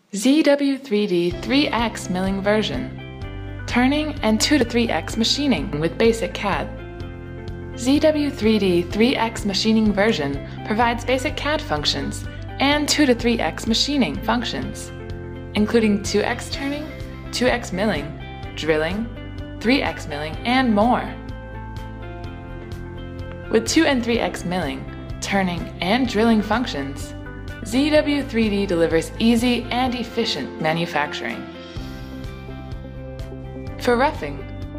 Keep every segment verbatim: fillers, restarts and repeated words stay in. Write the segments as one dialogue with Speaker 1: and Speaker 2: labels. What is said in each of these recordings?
Speaker 1: Z W three D three X milling version, turning and two to three X machining with basic C A D. Z W three D three X machining version provides basic C A D functions and two to three X machining functions, including two X turning, two X milling, drilling, three X milling, and more. With two and three X milling, turning, and drilling functions, Z W three D delivers easy and efficient manufacturing. For roughing,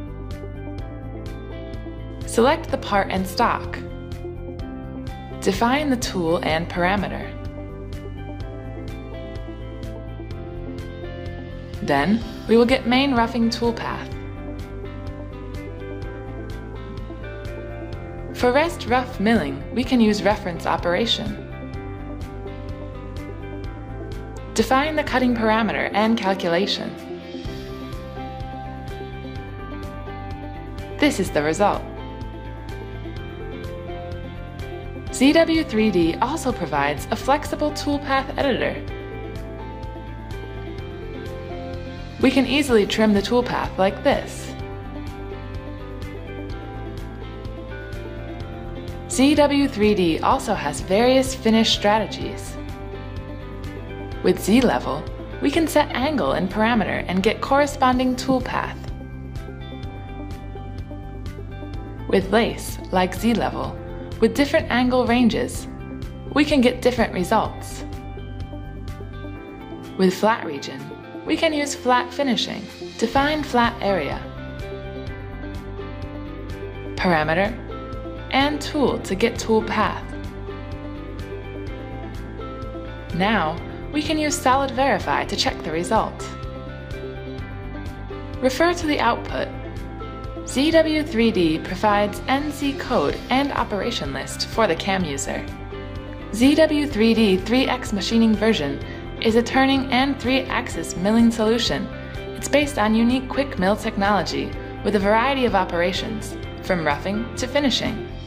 Speaker 1: select the part and stock. Define the tool and parameter. Then, we will get main roughing toolpath. For rest rough milling, we can use reference operation. Define the cutting parameter and calculation. This is the result. Z W three D also provides a flexible toolpath editor. We can easily trim the toolpath like this. Z W three D also has various finish strategies. With Z-level, we can set angle and parameter and get corresponding toolpath. With lace, like Z-level, with different angle ranges, we can get different results. With flat region, we can use flat finishing, define flat area, parameter, and tool to get tool path. Now, we can use Solid Verify to check the result. Refer to the output. Z W three D provides N C code and operation list for the cam user. Z W three D three X machining version is a turning and three-axis milling solution. It's based on unique quick mill technology with a variety of operations, from roughing to finishing.